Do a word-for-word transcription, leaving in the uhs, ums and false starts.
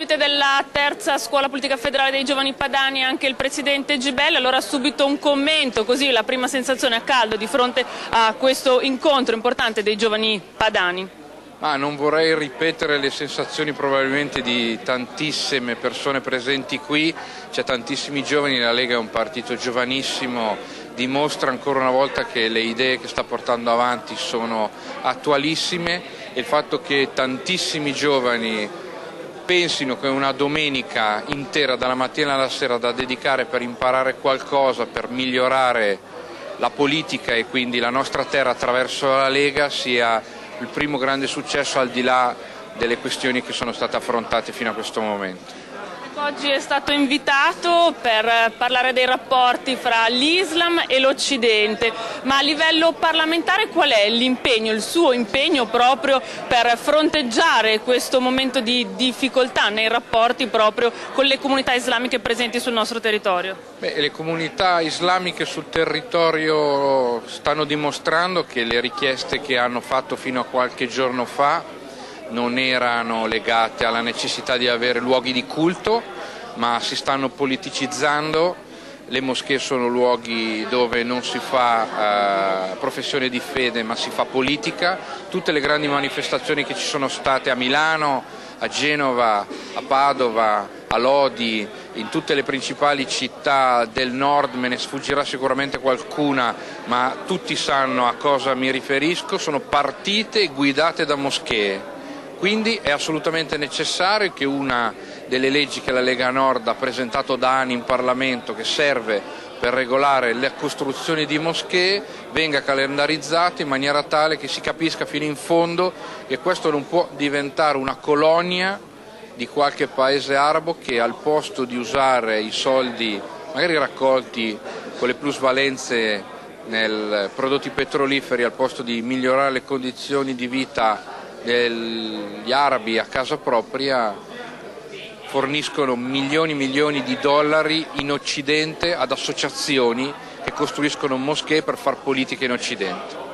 ospite della terza scuola politica federale dei giovani padani anche il presidente Gibelli. Allora subito un commento, così la prima sensazione a caldo di fronte a questo incontro importante dei giovani padani. Ma non vorrei ripetere le sensazioni probabilmente di tantissime persone presenti qui, c'è tantissimi giovani, la Lega è un partito giovanissimo, dimostra ancora una volta che le idee che sta portando avanti sono attualissime e il fatto che tantissimi giovani pensino che una domenica intera dalla mattina alla sera da dedicare per imparare qualcosa, per migliorare la politica e quindi la nostra terra attraverso la Lega sia il primo grande successo al di là delle questioni che sono state affrontate fino a questo momento. Oggi è stato invitato per parlare dei rapporti fra l'Islam e l'Occidente, ma a livello parlamentare qual è l'impegno, il suo impegno proprio per fronteggiare questo momento di difficoltà nei rapporti proprio con le comunità islamiche presenti sul nostro territorio? Beh, le comunità islamiche sul territorio stanno dimostrando che le richieste che hanno fatto fino a qualche giorno fa non erano legate alla necessità di avere luoghi di culto, ma si stanno politicizzando. Le moschee sono luoghi dove non si fa eh, professione di fede ma si fa politica. Tutte le grandi manifestazioni che ci sono state a Milano, a Genova, a Padova, a Lodi, in tutte le principali città del nord, me ne sfuggirà sicuramente qualcuna, ma tutti sanno a cosa mi riferisco, sono partite guidate da moschee. Quindi è assolutamente necessario che una delle leggi che la Lega Nord ha presentato da anni in Parlamento, che serve per regolare le costruzioni di moschee, venga calendarizzata in maniera tale che si capisca fino in fondo che questo non può diventare una colonia di qualche paese arabo che al posto di usare i soldi magari raccolti con le plusvalenze nei prodotti petroliferi, al posto di migliorare le condizioni di vita degli arabi a casa propria, forniscono milioni e milioni di dollari in Occidente ad associazioni che costruiscono moschee per far politica in Occidente.